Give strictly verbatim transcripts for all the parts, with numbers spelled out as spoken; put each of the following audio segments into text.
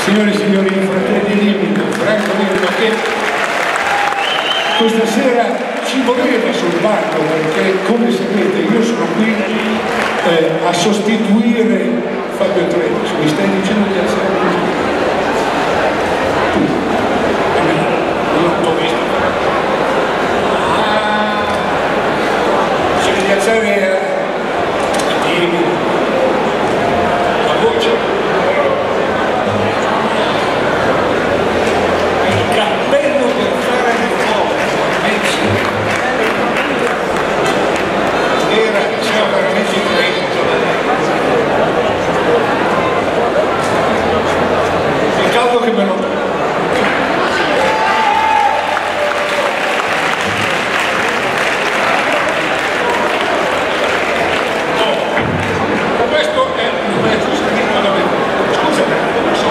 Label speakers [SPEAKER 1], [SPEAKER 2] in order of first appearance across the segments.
[SPEAKER 1] Signore e signori, fratelli Limina, Franco Limina, che questa sera ci voleva sul palco, perché come sapete io sono qui eh, a sostituire Fabio Treviso. Mi stai dicendo di alzare il giro? Non l'ho visto. Ah, c'è di alzare la voce. Il caldo che me lo dà. Questo è non è giusto che non avevo. Scusate, non so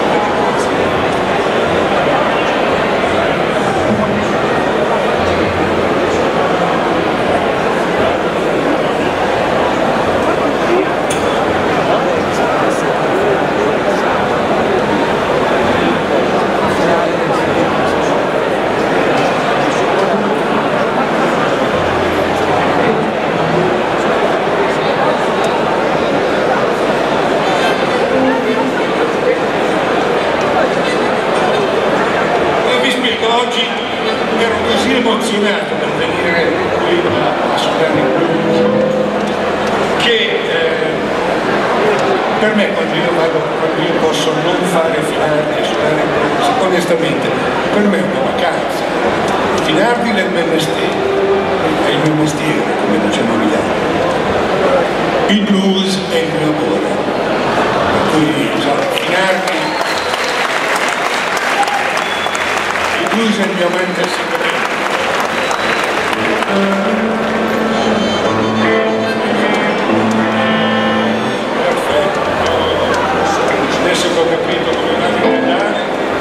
[SPEAKER 1] emozionato per venire qui a, a suonare il blues, che eh, per me quando io vado, quando io posso non fare Finardi e suonare il blues, onestamente per me è una vacanza. Finardi è il mio mestiere, è il mio mestiere, come dicevano gli altri. Il blues è il mio amore, per cui so, Finardi, il blues è il mio amante segreto. Perfetto, adesso che ho capito come va a andare.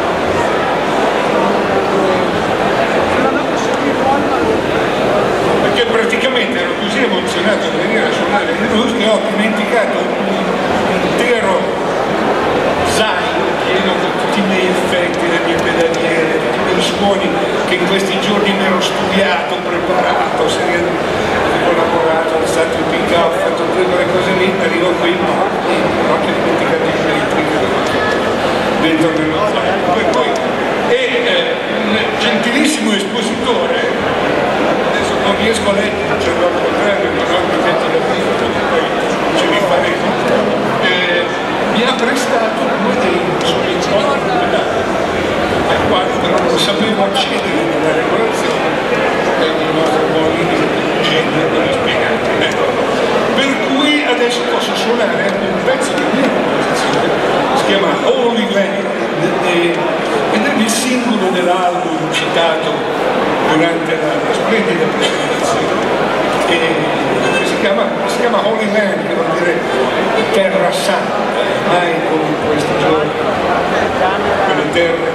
[SPEAKER 1] Perché praticamente ero così emozionato di venire a suonare il blues che ho dimenticato un intero zaino pieno con tutti i miei effetti, le mie pedaliere, tutti i miei suoni che in questi giorni mi ero studiato, preparato, ho lavorato, ho alzato il pick-up, ho fatto tutte quelle cose lì, arrivo qui, ma ho anche dimenticato i metri dentro nello zaino. Per cui è eh, un gentilissimo espositore, adesso non riesco a leggere, cioè al contrario, non ho il metto da vita, perché poi ce li faremo. Eh, mi ha prestato uno dei suoi giochi pedali, al quale però non sapevo accedere nella regolazione e il nostro buon genio me l'ha spiegato. Ecco. Per cui adesso posso suonare un pezzo di mia composizione, si chiama Holy Land ed è il singolo dell'album citato durante la, la splendida presentazione, e si chiama, si chiama Holy Land, che vuol dire terra santa, mai come in questi giorni quelle terre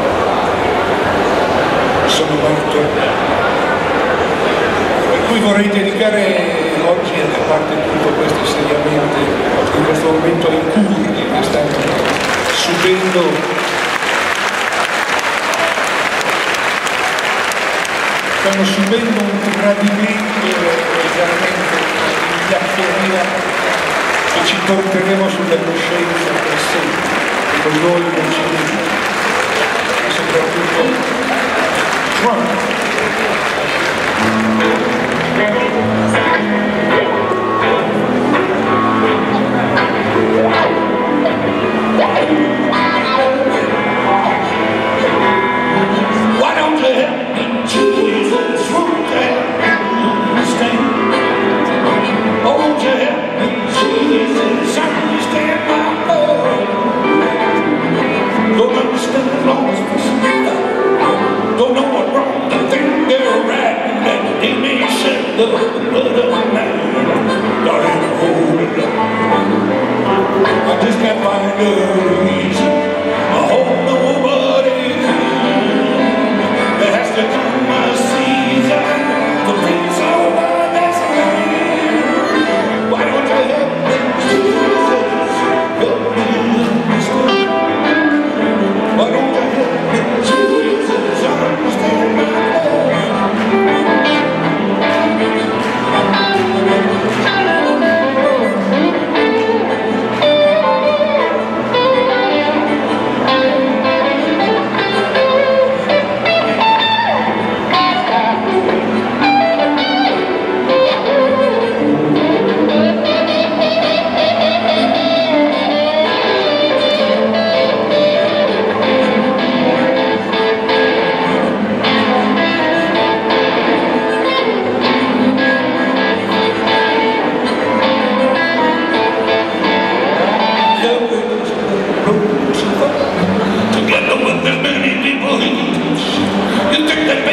[SPEAKER 1] sono martoriate. Per cui vorrei dedicare oggi, a parte tutto questo seriamente, in questo momento ai curdi che stanno subendo stanno subendo un tradimento veramente una vigliaccheria che ci porteremo sulla coscienza per sempre, con noi non ci dice, e soprattutto Trump. Why don't you help me, Jesus, won't you help me stand? Won't you help me, Jesus, understand my Lord? Don't understand the laws for some, don't know what wrong, don't think they're right, and they may shed the blood of a man. Not in a holy love. I just can't find a reason. I hope nobody that has to come my season to please all my best friend. Why don't you help me, Jesus? Help me understand.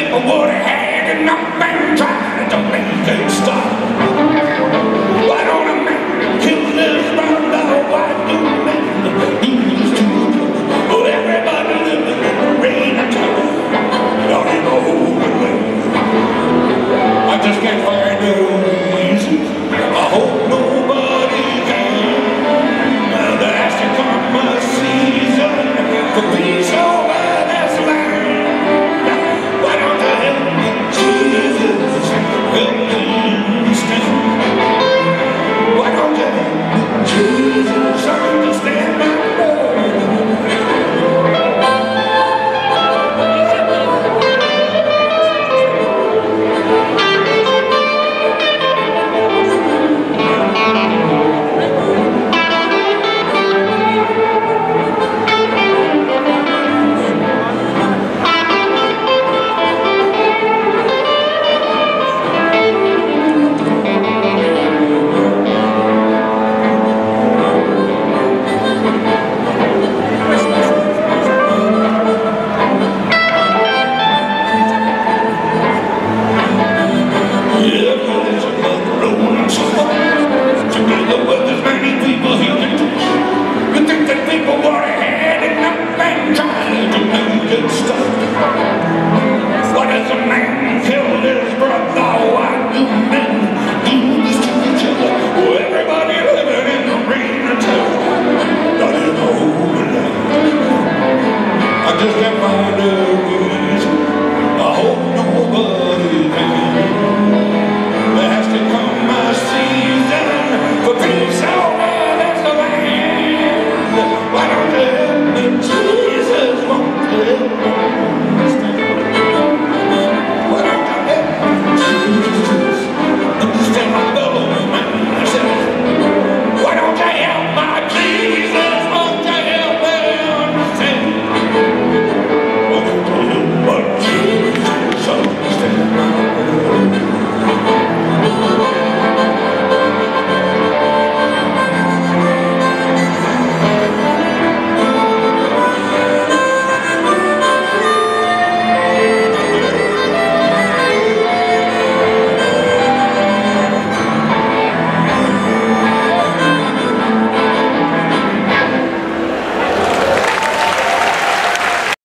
[SPEAKER 1] I would have had enough and tried to make it stop.